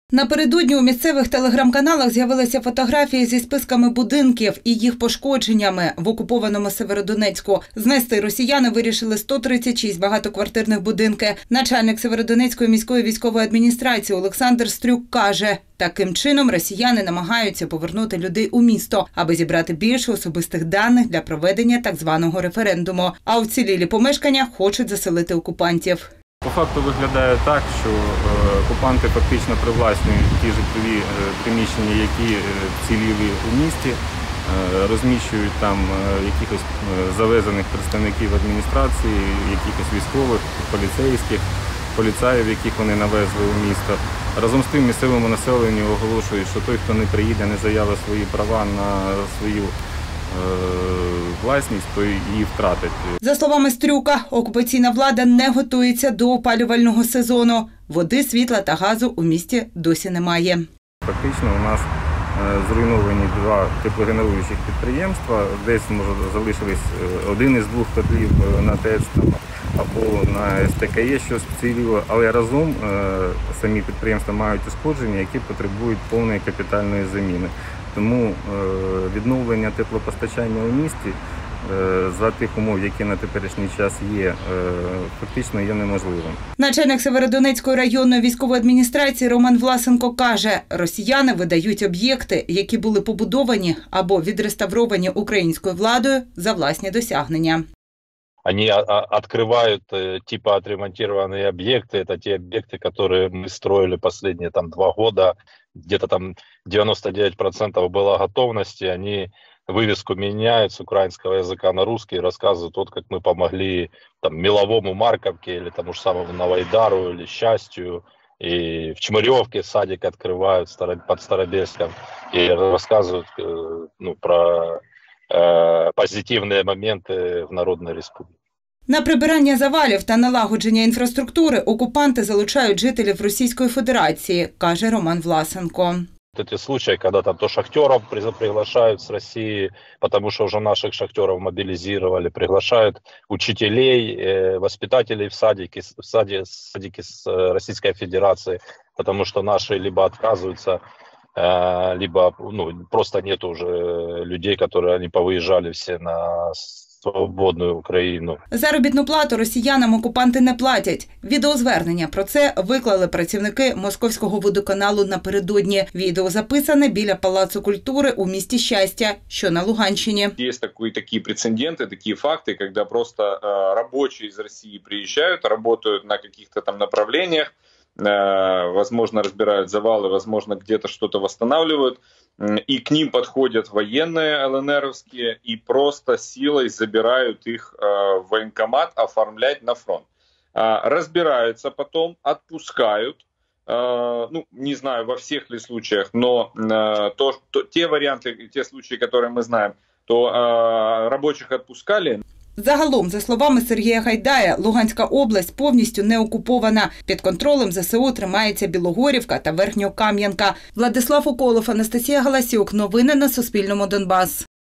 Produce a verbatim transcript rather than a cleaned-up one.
Напередодні у місцевих телеграм-каналах з'явилися фотографії зі списками будинків і їх пошкодженнями в окупованому Сєвєродонецьку. Знести росіяни вирішили сто тридцять шість багатоквартирних будинки. Начальник Сєвєродонецької міської військової адміністрації Олександр Стрюк каже, таким чином росіяни намагаються повернути людей у місто, аби зібрати більше особистих даних для проведення так званого референдуму. А вцілілі помешкання хочуть заселити окупантів. По факту виглядає так, що окупанти фактично привласнюють ті житлові приміщення, які вціліли у місті, розміщують там якихось завезених представників адміністрації, якихось військових, поліцейських, поліцаїв, яких вони навезли у місто. Разом з тим місцевому населенню оголошують, що той, хто не приїде, не заявить свої права на свою власність, то її втратить. За словами Стрюка, окупаційна влада не готується до опалювального сезону. Води, світла та газу у місті досі немає. Фактично у нас зруйновані два теплогенеруючих підприємства. Десь, може, залишились один із двох котлів на ТЕЦ або на ес те ка є, що вціліло, але разом самі підприємства мають ушкодження, які потребують повної капітальної заміни. Тому відновлення теплопостачання у місті за тих умов, які на теперішній час є, фактично є неможливим. Начальник Сєвєродонецької районної військової адміністрації Роман Власенко каже, росіяни видають об'єкти, які були побудовані або відреставровані українською владою за власні досягнення. Они открывают типа отремонтированные объекты. Это те объекты, которые мы строили последние там два года. Где-то там девяносто девять процентов было готовности. Они вывеску меняют с украинского языка на русский, рассказывают, вот как мы помогли там Меловому, Марковке или тому же самому Новоайдару или Счастью. И в Чмыревке садик открывают под Старобельском и рассказывают ну, про э, позитивные моменты в Народной Республике. На прибирання завалів та налагодження інфраструктури окупанти залучають жителів Російської Федерації, каже Роман Власенко. Эти случаи, когда там то шахтеров приглашают с России, потому что уже наших шахтеров мобилизировали, приглашают учителей, воспитателей в садики, в садики, садики с Российской Федерации, потому что наши либо отказываются, либо ну, просто нет уже людей, которые они повыезжали все на свободну Україну. Заробітну плату росіянам окупанти не платять. Відеозвернення про це виклали працівники Московського водоканалу напередодні. Відео записане біля Палацу культури у місті Щастя, що на Луганщині. Є такі, такі прецеденти, такі факти, коли просто э, робочі з Росії приїжджають, працюють на каких-то там направленнях, э, возможно, разбирают завалы, возможно, где-то что-то восстанавливают, и к ним подходят военные эл эн эровские и просто силой забирают их э, в военкомат оформлять на фронт. Э, разбираются потом, отпускают, э, ну, не знаю, во всех ли случаях, но э, то, то, те варианты, те случаи, которые мы знаем, то э, рабочих отпускали. Загалом, за словами Сергія Гайдая, Луганська область повністю не окупована. Під контролем зе се у тримається Білогорівка та Верхньокам'янка. Владислав Уколов, Анастасія Галасюк. Новини на Суспільному. Донбас.